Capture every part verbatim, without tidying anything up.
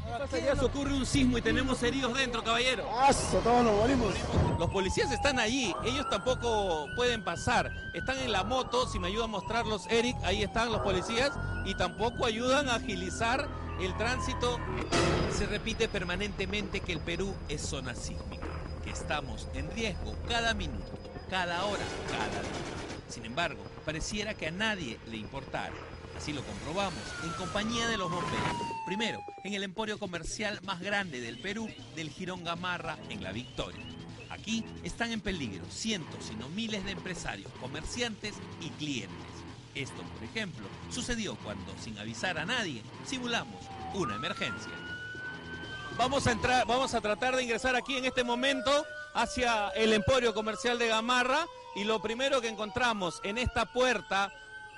¿Qué pasaría si ocurre un sismo y tenemos heridos dentro, caballero? ¡Aso! Todos nos morimos. Los policías están allí, ellos tampoco pueden pasar. Están en la moto, si me ayuda a mostrarlos Eric, ahí están los policías y tampoco ayudan a agilizar el tránsito. Se repite permanentemente que el Perú es zona sísmica, que estamos en riesgo cada minuto, cada hora, cada día. Sin embargo, pareciera que a nadie le importara. Así lo comprobamos en compañía de los bomberos. Primero, en el emporio comercial más grande del Perú, del Jirón Gamarra, en La Victoria. Aquí están en peligro cientos, si no miles de empresarios, comerciantes y clientes. Esto, por ejemplo, sucedió cuando, sin avisar a nadie, simulamos una emergencia. Vamos a entrar, vamos a tratar de ingresar aquí en este momento hacia el emporio comercial de Gamarra y lo primero que encontramos en esta puerta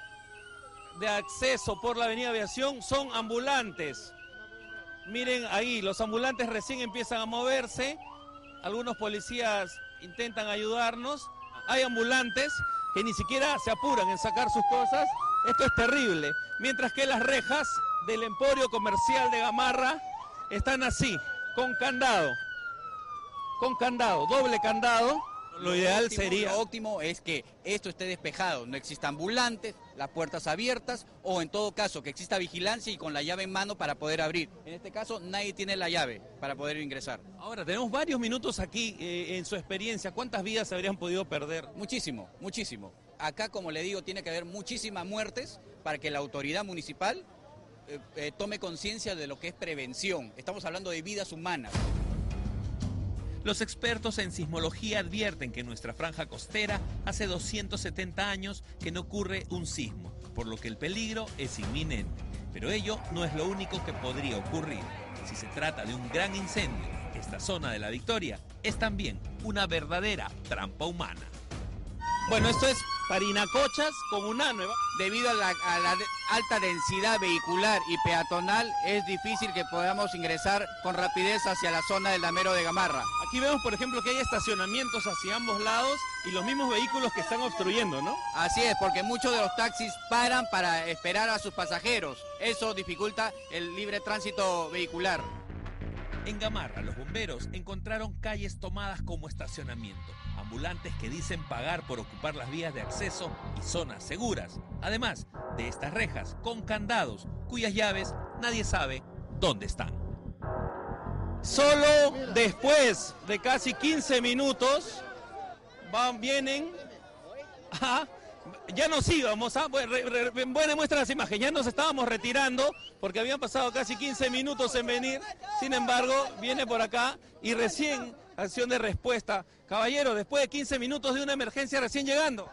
de acceso por la avenida Aviación son ambulantes. Miren ahí, los ambulantes recién empiezan a moverse, algunos policías intentan ayudarnos, hay ambulantes que ni siquiera se apuran en sacar sus cosas, esto es terrible, mientras que las rejas del emporio comercial de Gamarra están así, con candado, con candado, doble candado. Lo ideal óptimo, sería... Lo óptimo es que esto esté despejado, no existan ambulantes, las puertas abiertas o en todo caso que exista vigilancia y con la llave en mano para poder abrir. En este caso nadie tiene la llave para poder ingresar. Ahora, tenemos varios minutos aquí eh, en su experiencia. ¿Cuántas vidas se habrían podido perder? Muchísimo, muchísimo. Acá, como le digo, tiene que haber muchísimas muertes para que la autoridad municipal eh, eh, tome conciencia de lo que es prevención. Estamos hablando de vidas humanas. Los expertos en sismología advierten que en nuestra franja costera hace doscientos setenta años que no ocurre un sismo, por lo que el peligro es inminente. Pero ello no es lo único que podría ocurrir. Si se trata de un gran incendio, esta zona de La Victoria es también una verdadera trampa humana. Bueno, esto es Parinacochas con una nueva... Debido a la, a la de- alta densidad vehicular y peatonal, es difícil que podamos ingresar con rapidez hacia la zona del damero de Gamarra. Aquí vemos, por ejemplo, que hay estacionamientos hacia ambos lados y los mismos vehículos que están obstruyendo, ¿no? Así es, porque muchos de los taxis paran para esperar a sus pasajeros. Eso dificulta el libre tránsito vehicular. En Gamarra, los bomberos encontraron calles tomadas como estacionamiento, ambulantes que dicen pagar por ocupar las vías de acceso y zonas seguras. Además de estas rejas con candados, cuyas llaves nadie sabe dónde están. Solo después de casi quince minutos van, vienen a... Ya nos íbamos, ¿ah? Buena muestra las imágenes, ya nos estábamos retirando porque habían pasado casi quince minutos en venir, sin embargo, viene por acá y recién, acción de respuesta. Caballero, después de quince minutos de una emergencia recién llegando.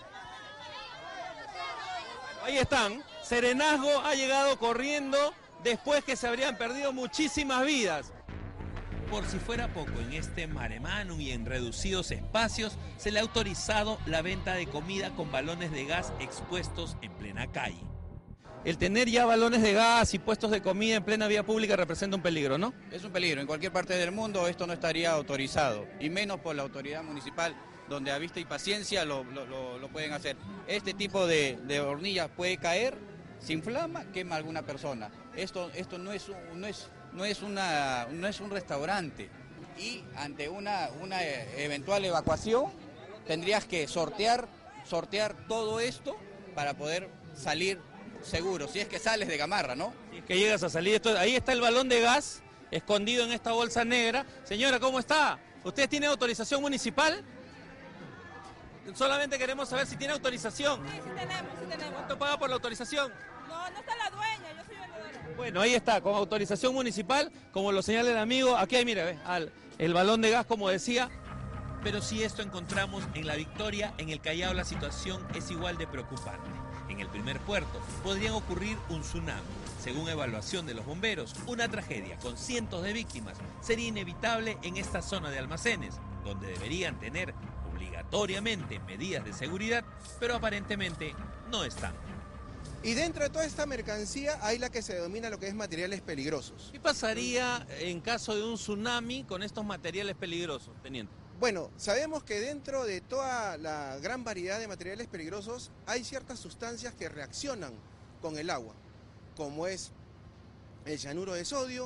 Ahí están, Serenazgo ha llegado corriendo después que se habrían perdido muchísimas vidas. Por si fuera poco, en este mare magnum y en reducidos espacios, se le ha autorizado la venta de comida con balones de gas expuestos en plena calle. El tener ya balones de gas y puestos de comida en plena vía pública representa un peligro, ¿no? Es un peligro. En cualquier parte del mundo esto no estaría autorizado, y menos por la autoridad municipal, donde a vista y paciencia lo, lo, lo, lo pueden hacer. Este tipo de, de hornillas puede caer, se inflama, quema a alguna persona. Esto, esto no es, un- no es, no es, una, no es un restaurante, y ante una, una eventual evacuación tendrías que sortear, sortear todo esto para poder salir seguro, si es que sales de Gamarra, ¿no? Si es que llegas a salir, esto, ahí está el balón de gas escondido en esta bolsa negra. Señora, ¿cómo está? ¿Usted tiene autorización municipal? Solamente queremos saber si tiene autorización. Sí, sí tenemos, sí tenemos. ¿Cuánto paga por la autorización? No, no está la dueña, yo soy vendedora. Bueno, ahí está, con autorización municipal, como lo señala el amigo. Aquí hay, mire, ve, al, el balón de gas, como decía. Pero si esto encontramos en La Victoria, en el Callao la situación es igual de preocupante. En el primer puerto podrían ocurrir un tsunami. Según evaluación de los bomberos, una tragedia con cientos de víctimas sería inevitable en esta zona de almacenes, donde deberían tener obligatoriamente medidas de seguridad, pero aparentemente no están. Y dentro de toda esta mercancía hay la que se denomina lo que es materiales peligrosos. ¿Qué pasaría en caso de un tsunami con estos materiales peligrosos, teniente? Bueno, sabemos que dentro de toda la gran variedad de materiales peligrosos hay ciertas sustancias que reaccionan con el agua, como es el cianuro de sodio,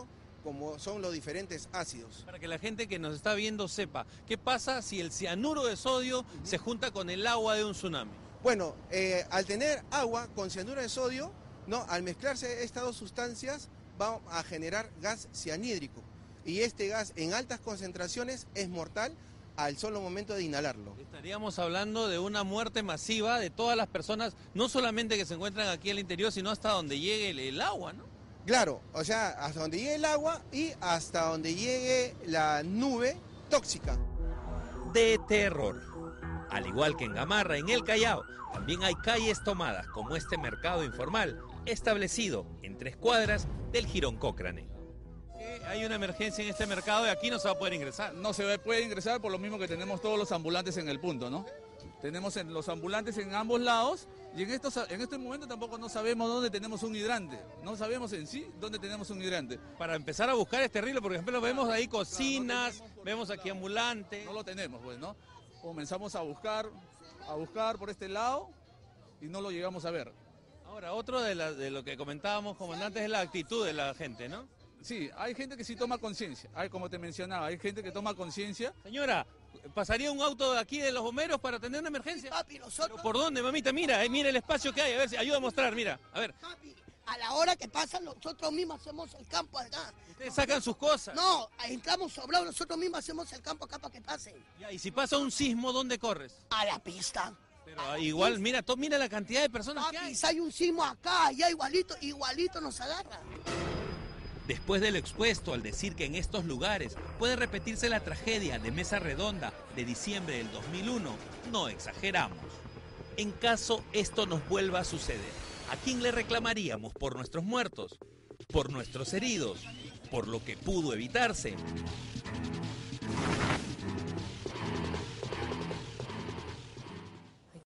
como son los diferentes ácidos. Para que la gente que nos está viendo sepa, ¿qué pasa si el cianuro de sodio se junta con el agua de un tsunami? Bueno, eh, al tener agua con cianuro de sodio, ¿no? Al mezclarse estas dos sustancias va a generar gas cianhídrico. Y este gas en altas concentraciones es mortal al solo momento de inhalarlo. Estaríamos hablando de una muerte masiva de todas las personas, no solamente que se encuentran aquí al interior, sino hasta donde llegue el, el agua, ¿no? Claro, o sea, hasta donde llegue el agua y hasta donde llegue la nube tóxica. De terror. Al igual que en Gamarra, en el Callao, también hay calles tomadas, como este mercado informal, establecido en tres cuadras del Jirón Cochrane. Hay una emergencia en este mercado y aquí no se va a poder ingresar. No se puede ingresar por lo mismo que tenemos todos los ambulantes en el punto, ¿no? Tenemos en los ambulantes en ambos lados y en, estos, en este momento tampoco no sabemos dónde tenemos un hidrante. No sabemos en sí dónde tenemos un hidrante. Para empezar a buscar es terrible, por ejemplo, vemos ahí cocinas, no tenemos, vemos aquí ambulantes. No lo tenemos, pues, ¿no? Comenzamos a buscar, a buscar por este lado y no lo llegamos a ver. Ahora, otro de, la, de lo que comentábamos, comandante, es la actitud de la gente, ¿no? Sí, hay gente que sí toma conciencia, hay, como te mencionaba, hay gente que toma conciencia. Señora, ¿pasaría un auto de aquí de los bomberos para atender una emergencia? Papi, nosotros... ¿Pero por dónde, mamita? Mira, eh, mira el espacio que hay, a ver, si ayuda a mostrar, mira, a ver. Papi, a la hora que pasa, nosotros mismos hacemos el campo acá. Ustedes sacan sus cosas. No, entramos sobrados, nosotros mismos hacemos el campo acá para que pasen. Ya, y si pasa un sismo, ¿dónde corres? A la pista. Pero igual, mira, to, mira la cantidad de personas Papi, que hay. si hay un sismo acá, ya igualito, igualito nos agarra. Después de lo expuesto al decir que en estos lugares puede repetirse la tragedia de Mesa Redonda de diciembre del dos mil uno, no exageramos. En caso esto nos vuelva a suceder, ¿a quién le reclamaríamos por nuestros muertos? ¿Por nuestros heridos? ¿Por lo que pudo evitarse?